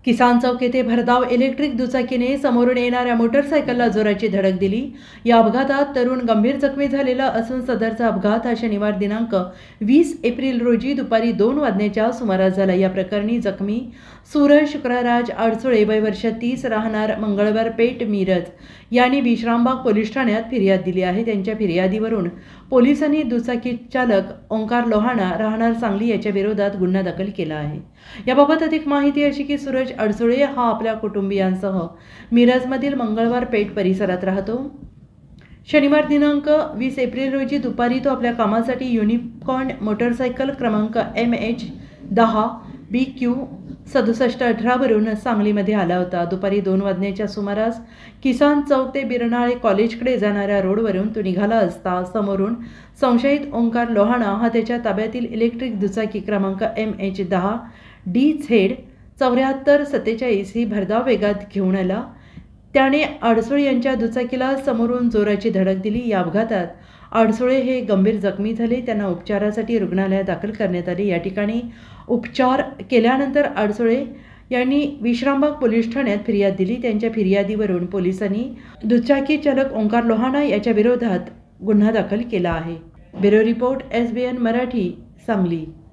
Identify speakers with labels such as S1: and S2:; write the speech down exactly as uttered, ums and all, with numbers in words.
S1: किसान चौक येथे भरधाव इलेक्ट्रिक दुचाकीने समोरून येणाऱ्या मोटरसायकलला जोराची धडक दिली। या अपघातात तरुण गंभीर जखमी झालेला असून सदरचा अपघात हा शनिवार दिनांक वीस एप्रिल रोजी दुपारी दोन वाजण्याच्या सुमारास झाला। या प्रकरणी जखमी सूरज शुक्रराज अडसुळे वय वर्ष तीस राहणार मंगळवार पेठ मिरज यांनी विश्रामबाग पोलीस ठाण्यात फिर्याद दिली आहे। त्यांच्या फिर्यादीवरून पोलिसांनी दुचाकी चालक ओंकार लोहाणा राहणार सांगली याच्या विरोधात गुन्हा दाखल केला आहे। याबाबत अधिक माहिती अशी की सूरज अडसुळे हा आपल्या कुटुंबियांसह मिरजमधील मंगळवार पेठ परिसरात राहतो। शनिवार दिनांक वीस एप्रिल रोजी दुपारी तो आपल्या कामासाठी युनिकॉर्न मोटरसायकल क्रमांक एम एच दहा बी क्यू सदुसष्ट अठरावरून सांगलीमध्ये आला होता। दुपारी दोन वाजण्याच्या सुमारास किसान चौक ते बिरनाळे कॉलेजकडे जाणाऱ्या रोडवरून तो निघाला असता समोरून संशयित ओंकार लोहाणा हा त्याच्या ताब्यातील इलेक्ट्रिक दुचाकी क्रमांक एम एच दहा डी झेड चौऱ्याहत्तर सत्तेचाळीस ही भरधाव वेगात घेऊन आला। त्याने अडसुळे यांच्या दुचाकीला समोरून जोराची धडक दिली। या अपघातात अडसुळे हे गंभीर जखमी झाले। त्यांना उपचारासाठी रुग्णालयात दाखल करण्यात आले। या ठिकाणी उपचार केल्यानंतर अडसुळे यांनी विश्रामबाग पोलीस ठाण्यात फिर्याद दिली। त्यांच्या फिर्यादीवरून पोलिसांनी दुचाकी चालक ओंकार लोहाणा याच्या विरोधात गुन्हा दाखल केला आहे। Bureau report S B N Marathi Sangli.